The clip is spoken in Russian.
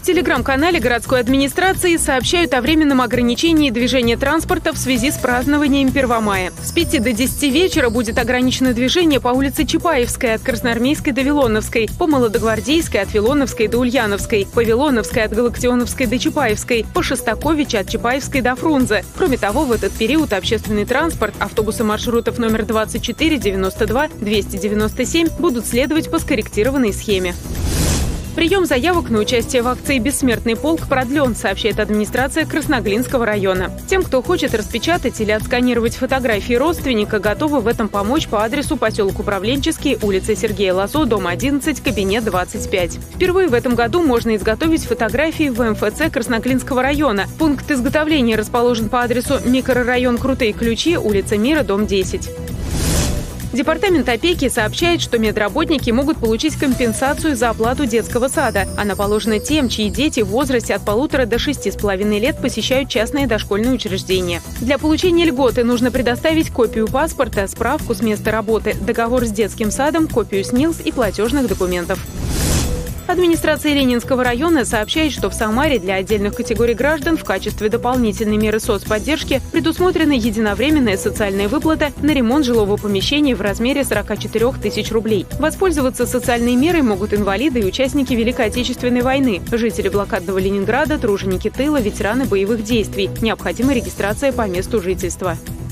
телеграм-канале городской администрации сообщают о временном ограничении движения транспорта в связи с празднованием 1 мая. С 5 до 10 вечера будет ограничено движение по улице Чапаевской от Красноармейской до Вилоновской, по Молодогвардейской от Вилоновской до Ульяновской, по Вилоновской от Галактионовской до Чапаевской, по Шостаковича от Чапаевской до Фрунзе. Кроме того, в этот период общественный транспорт, автобусы маршрутов номер 24, 92, 297 будут следовать по скорректированной схеме. Прием заявок на участие в акции «Бессмертный полк» продлен, сообщает администрация Красноглинского района. Тем, кто хочет распечатать или отсканировать фотографии родственника, готовы в этом помочь по адресу поселок Управленческий, улица Сергея Лазо, дом 11, кабинет 25. Впервые в этом году можно изготовить фотографии в МФЦ Красноглинского района. Пункт изготовления расположен по адресу микрорайон Крутые Ключи, улица Мира, дом 10. Департамент опеки сообщает, что медработники могут получить компенсацию за оплату детского сада. Она положена тем, чьи дети в возрасте от 1,5 до 6,5 лет посещают частные дошкольные учреждения. Для получения льготы нужно предоставить копию паспорта, справку с места работы, договор с детским садом, копию СНИЛС и платежных документов. Администрация Ленинского района сообщает, что в Самаре для отдельных категорий граждан в качестве дополнительной меры соцподдержки предусмотрена единовременная социальная выплата на ремонт жилого помещения в размере 44 тысяч рублей. Воспользоваться социальной мерой могут инвалиды и участники Великой Отечественной войны, жители блокадного Ленинграда, труженики тыла, ветераны боевых действий. Необходима регистрация по месту жительства.